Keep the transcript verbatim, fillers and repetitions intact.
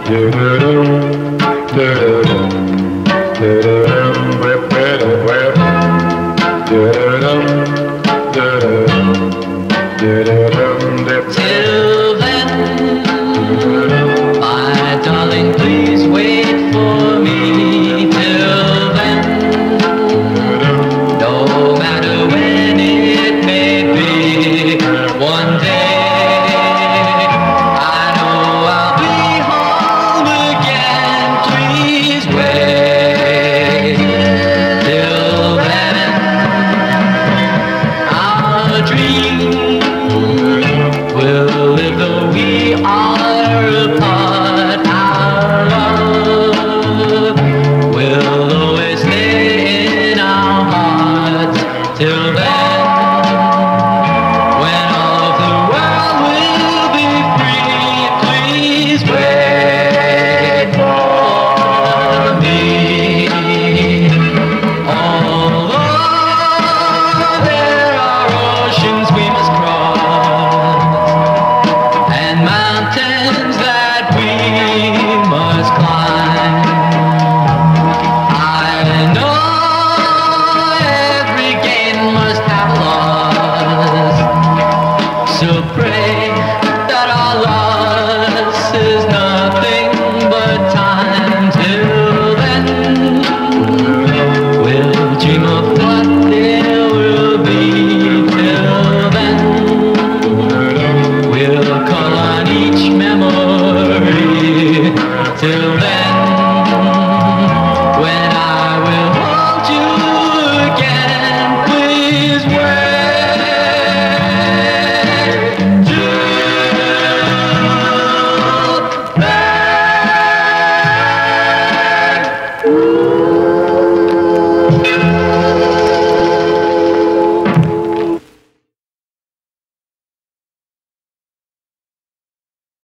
Till then, my darling, please wait for me. Till then, no matter when it may be, one day I know I'll be home again. Please wait. Till then, our dream will live though we are apart. Our love will always stay in our hearts. Till then, when all of the world will be free, please wait for me. Although there are oceans we must cross and mountains that we must climb, I know every gain must have a loss. So pray that our loss is nothing but time. Till then, we'll dream of what there will be. Till then, we'll call on each memory. Till then, when I will hold you again, please wait. Till then.